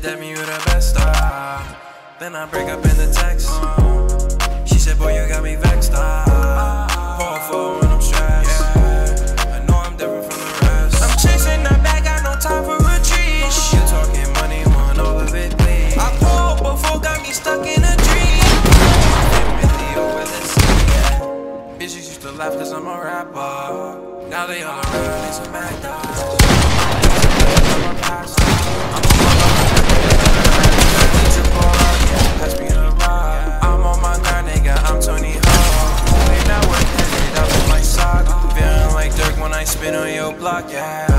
said that me you the best, then I break up in the text. She said, boy, you got me vexed, fall for when I'm stressed. I know I'm different from the rest. I'm chasing the bag, got no time for retreat. You talking money, want all of it, please. I pulled before, got me stuck in a dream. Really over this, yeah. Bitches used to laugh cause I'm a rapper. Now they all around, it's a Magda. I'm on my grind, nigga, I'm Tony Hawk. Way not working it up in my sock. Feeling like Dirk when I spin on your block, yeah.